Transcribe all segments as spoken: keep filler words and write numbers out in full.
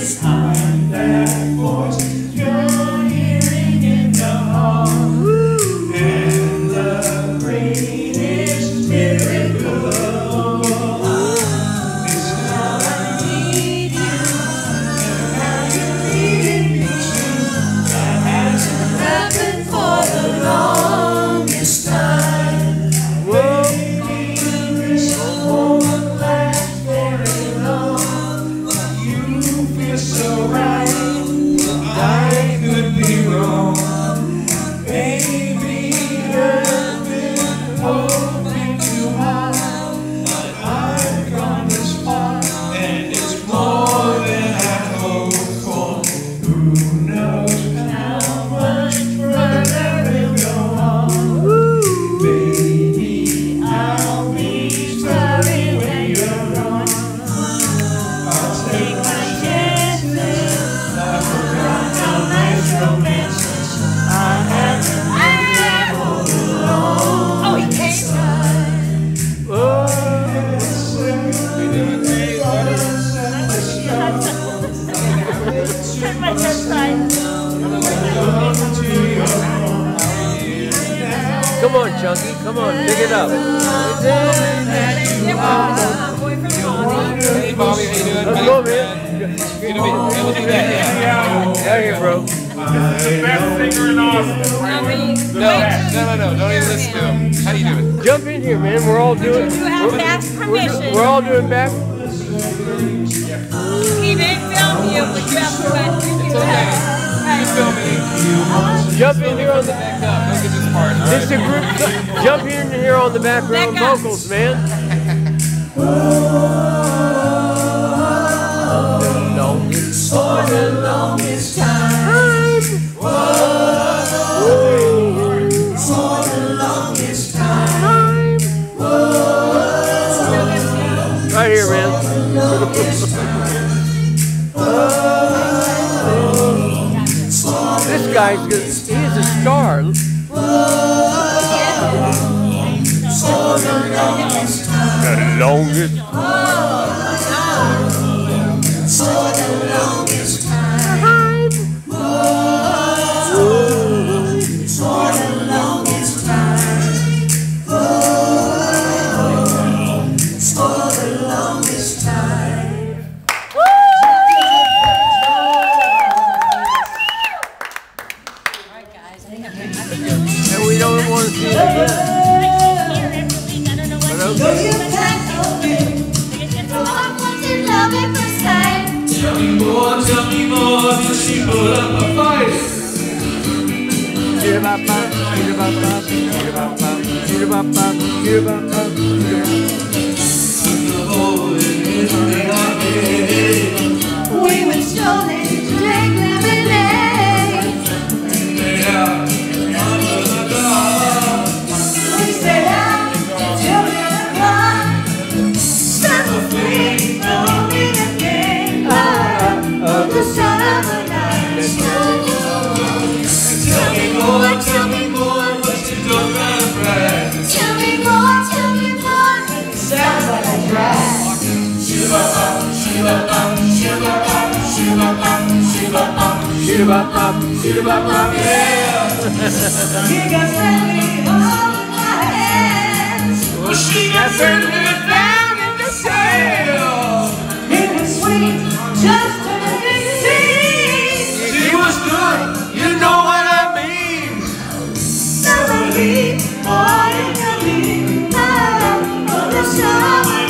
behind that voice you're hearing in the hall. And the greatest miracle of all is how I need you and how you needed me too. That hasn't happened for the longest time. Baby, this won't last very long. You feel so right, I could be wrong. Baby, I've been hoping too hard, but I've gone this far, and it's more than I hoped for. Who knows how much further we'll go on? Baby, I'll be sorry when you're gone. I'll take my chances. I forgot how nice romances I haven't had for a long Oh, he came. time. Oh, Turn my chest side. Come on, Chunky. Come on, pick it up. Boy from Johnny. Hey Bobby, how you doing? Let's go, man. Good to meet you. We'll do that, yeah. Out here, bro. Best singer in Austin. I mean, No, no, no, no, don't even listen to him. How do you do it? Jump in here, man. We're all doing. you have We're, Matt's we're, permission. we're all doing back. He didn't film you, but you have to let you do that. You feel me? Jump in here on the. Back up. Don't get this part. All This is a right? group. Jump in here on the background Back up. vocals, man. For the longest time. For the longest time. Right here, man. This guy's good. He is a star. The longest. For the longest time. For the longest time. For the longest time. Alright, guys. I think I'm ready. And we don't want to see it again. I don't know what Though you can't hold me. Tell me more, tell me more, till she put up a fight. Shoo-da-bop-bop, shoo-da-bop-bop, shoo-da-bop-bop, shoo-da-bop-bop, shoo-da-bop-bop, shoo-da-bop-bop. We went strolling to drink lemonade. Under the dawn. We stayed out till ten o'clock. Summer free, don't be the king of the sun of the night. Tell me more, tell me more, what you don't right. Tell me more, tell me more. It sounds like a drag. Shoo-ba-bop, shoo-ba-bop, shoo-ba-bop, shoo-ba-bop, shoo-ba-bop, Shoo-da-bop-bop, shoo-da-bop-bop, yeah. He got friendly all in my hands. Well, she got friendly down in the sail. It was sweet, just to see. She was good, you know what I mean. Summery, ordinary, of the summer.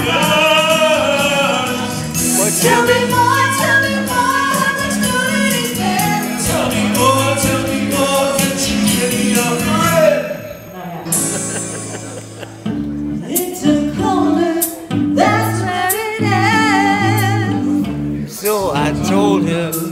Tell me more, tell me more, how much good is there? Tell me more, tell me more, can you give me a friend? It's a corner, that's where it ends. So I told him.